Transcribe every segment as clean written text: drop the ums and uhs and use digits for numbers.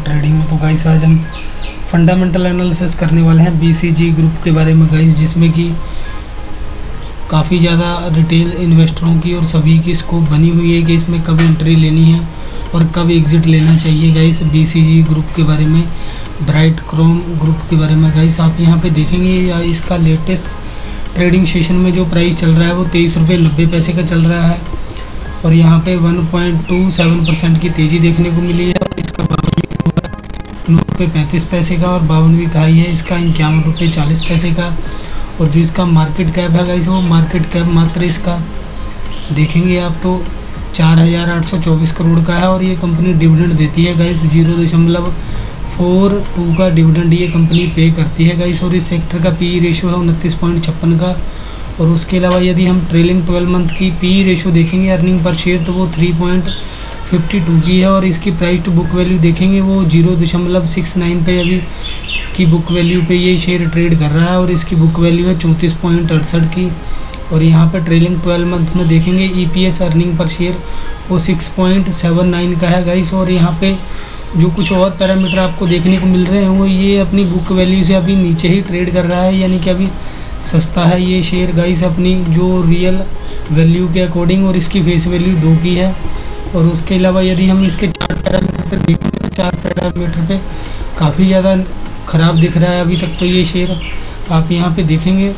Trading में। तो guys आज हम फंडामेंटल एनालिसिस करने वाले हैं BCG ग्रुप के बारे में गाइस, जिसमें कि काफ़ी ज़्यादा रिटेल इन्वेस्टरों की और सभी की स्कोप बनी हुई है कि इसमें कब एंट्री लेनी है और कब एग्ज़िट लेना चाहिए गाइस। BCG ग्रुप के बारे में, ब्राइट क्रोम ग्रुप के बारे में गाइस आप यहाँ पे देखेंगे या इसका लेटेस्ट ट्रेडिंग सेशन में जो प्राइस चल रहा है वो 23 रुपये 90 पैसे का चल रहा है और यहाँ पे 1.27% की तेज़ी देखने को मिली है। और इसका 9 रुपये 35 पैसे का और 52वीं हाई है इसका 51 रुपये 40 पैसे का। और जो इसका मार्केट कैप है गाइस, वो मार्केट कैप मात्र इसका देखेंगे आप तो 4,824 करोड़ का है। और ये कंपनी डिविडेंड देती है गाइस, 0.42 का डिविडेंड ये कंपनी पे करती है गाइस। और इस सेक्टर का PE रेशियो है 29.56 का। और उसके अलावा यदि हम ट्रेलिंग 12 मंथ की PE रेशियो देखेंगे अर्निंग पर शेयर, तो वो 3.52 की है। और इसकी प्राइस टू बुक वैल्यू देखेंगे वो 0.69 पे अभी की बुक वैल्यू पे ये शेयर ट्रेड कर रहा है और इसकी बुक वैल्यू है 34.68 की। और यहाँ पर ट्रेलिंग 12 मंथ में देखेंगे EPS अर्निंग पर शेयर वो 6.79 का है गाइस। और यहाँ पे जो कुछ और पैरामीटर आपको देखने को मिल रहे हैं वो ये अपनी बुक वैल्यू से अभी नीचे ही ट्रेड कर रहा है, यानी कि अभी सस्ता है ये शेयर गाइस अपनी जो रियल वैल्यू के अकॉर्डिंग, और इसकी फेस वैल्यू 2 की है। और उसके अलावा यदि हम इसके 4 पैरामीटर पर देखें तो 4 पैरामीटर पे काफ़ी ज़्यादा ख़राब दिख रहा है अभी तक तो ये शेयर। आप यहाँ पे देखेंगे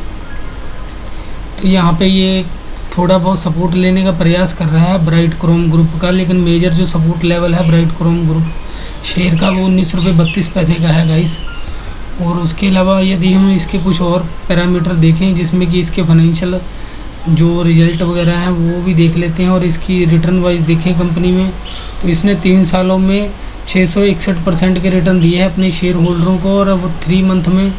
तो यहाँ पे ये थोड़ा बहुत सपोर्ट लेने का प्रयास कर रहा है ब्राइट क्रोम ग्रुप का, लेकिन मेजर जो सपोर्ट लेवल है ब्राइट क्रोम ग्रुप शेयर का वो 19 रुपये 32 पैसे का है गाइस। और उसके अलावा यदि हम इसके कुछ और पैरामीटर देखें जिसमें कि इसके फाइनेंशियल जो रिजल्ट वगैरह हैं वो भी देख लेते हैं और इसकी रिटर्न वाइज देखें कंपनी में, तो इसने 3 सालों में 661% के रिटर्न दिए हैं अपने शेयर होल्डरों को और अब 3 मंथ में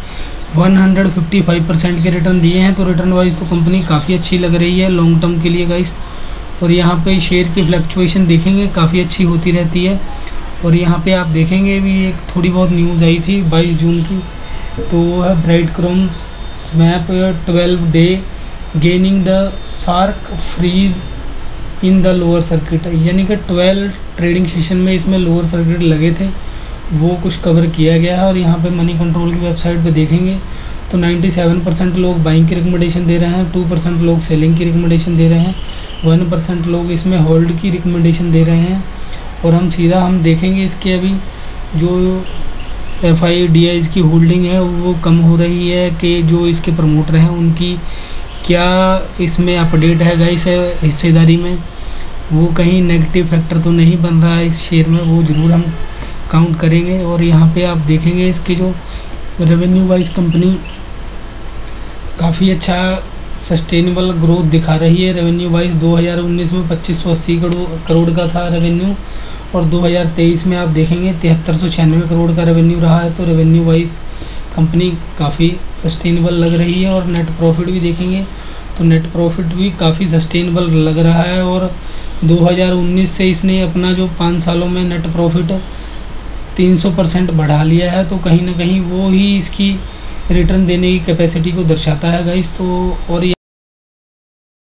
155% के रिटर्न दिए हैं। तो रिटर्न वाइज तो कंपनी काफ़ी अच्छी लग रही है लॉन्ग टर्म के लिए गाइस। और यहाँ पे शेयर की फ्लक्चुएशन देखेंगे काफ़ी अच्छी होती रहती है। और यहाँ पे आप देखेंगे भी एक थोड़ी बहुत न्यूज़ आई थी 22 जून की, तो वो है ब्राइट क्रोम स्मैप 12 day gaining the shark freeze in the lower circuit, यानी कि 12 ट्रेडिंग सेशन में इसमें लोअर सर्किट लगे थे वो कुछ कवर किया गया है। और यहाँ पे मनी कंट्रोल की वेबसाइट पे देखेंगे तो 97% लोग बाइंग की रिकमेंडेशन दे रहे हैं, 2% लोग सेलिंग की रिकमेंडेशन दे रहे हैं, 1% लोग इसमें होल्ड की रिकमेंडेशन दे रहे हैं। और हम देखेंगे इसके अभी जो FIDIs की होल्डिंग है वो कम हो रही है कि जो इसके प्रमोटर हैं उनकी क्या इसमें अपडेट है गाइस हिस्सेदारी में, वो कहीं नेगेटिव फैक्टर तो नहीं बन रहा है इस शेयर में, वो ज़रूर हम काउंट करेंगे। और यहाँ पे आप देखेंगे इसके जो रेवेन्यू वाइज कंपनी काफ़ी अच्छा सस्टेनेबल ग्रोथ दिखा रही है। रेवेन्यू वाइज 2019 में 2580 करोड़ का था रेवेन्यू और 2023 में आप देखेंगे 7396 करोड़ का रेवेन्यू रहा है। तो रेवेन्यू वाइज कंपनी काफ़ी सस्टेनेबल लग रही है। और नेट प्रॉफिट भी देखेंगे तो नेट प्रॉफिट भी काफ़ी सस्टेनेबल लग रहा है। और 2019 से इसने अपना जो 5 सालों में नेट प्रॉफिट 300% बढ़ा लिया है, तो कहीं ना कहीं वो ही इसकी रिटर्न देने की कैपेसिटी को दर्शाता है गाइस। तो और